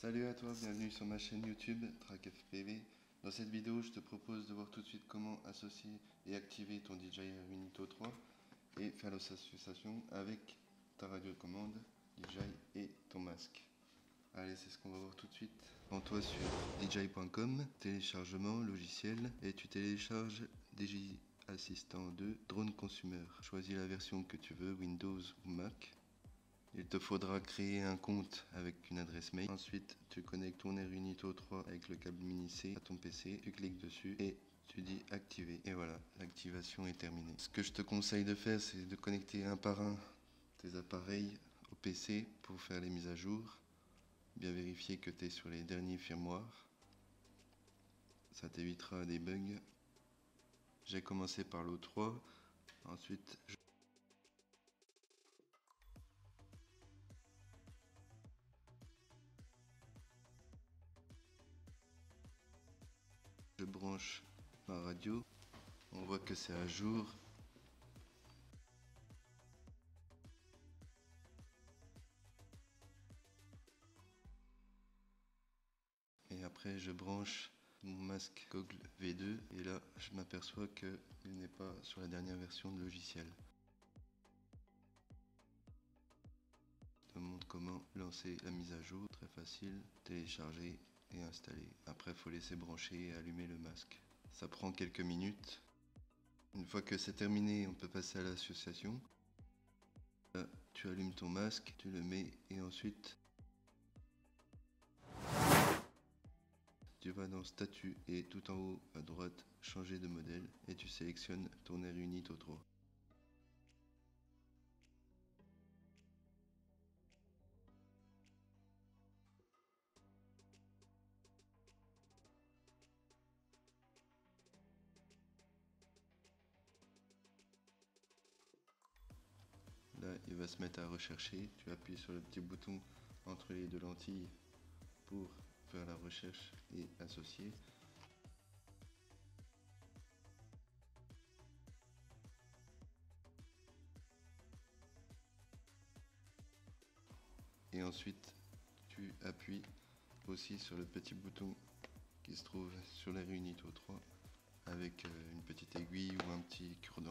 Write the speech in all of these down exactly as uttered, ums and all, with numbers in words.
Salut à toi, bienvenue sur ma chaîne YouTube TrackFPV. Dans cette vidéo, je te propose de voir tout de suite comment associer et activer ton D J I Unito trois et faire l'association avec ta radiocommande D J I et ton masque. Allez, c'est ce qu'on va voir tout de suite. Rends-toi sur D J I point com, téléchargement, logiciel, et tu télécharges D J I Assistant deux Drone Consumer. Choisis la version que tu veux, Windows ou Mac. Il te faudra créer un compte avec une adresse mail. Ensuite, tu connectes ton Air Unito trois avec le câble mini C à ton P C. Tu cliques dessus et tu dis activer. Et voilà, l'activation est terminée. Ce que je te conseille de faire, c'est de connecter un par un tes appareils au P C pour faire les mises à jour. Bien vérifier que tu es sur les derniers firmware. Ça t'évitera des bugs. J'ai commencé par l'O trois. Ensuite, je Je branche ma radio, on voit que c'est à jour. Et après je branche mon masque Google V deux et là je m'aperçois qu'il n'est pas sur la dernière version de logiciel. Je te montre comment lancer la mise à jour, très facile, télécharger et installer. Après il faut laisser brancher et allumer le masque. Ça prend quelques minutes. Une fois que c'est terminé, on peut passer à l'association. Là, tu allumes ton masque, tu le mets et ensuite tu vas dans statut et tout en haut à droite changer de modèle et tu sélectionnes ton Air Unito trois. Là, il va se mettre à rechercher. Tu appuies sur le petit bouton entre les deux lentilles pour faire la recherche et associer. Et ensuite, tu appuies aussi sur le petit bouton qui se trouve sur l'Air Unito trois avec une petite aiguille ou un petit cure-dent.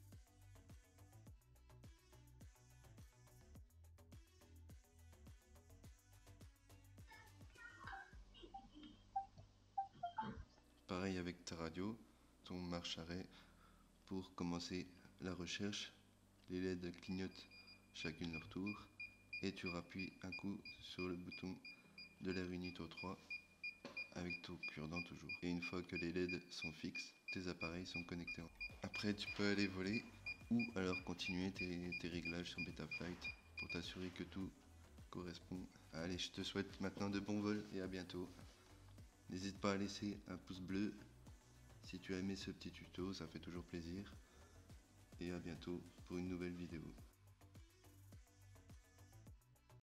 Pareil avec ta radio, ton marche-arrêt pour commencer la recherche. Les L E D clignotent chacune leur tour et tu rappuies un coup sur le bouton de l'Air Unito trois avec ton cure-dent toujours. Et une fois que les L E D sont fixes, tes appareils sont connectés. Après tu peux aller voler ou alors continuer tes, tes réglages sur Betaflight pour t'assurer que tout correspond. Allez, je te souhaite maintenant de bons vols et à bientôt. N'hésite pas à laisser un pouce bleu si tu as aimé ce petit tuto, ça fait toujours plaisir. Et à bientôt pour une nouvelle vidéo.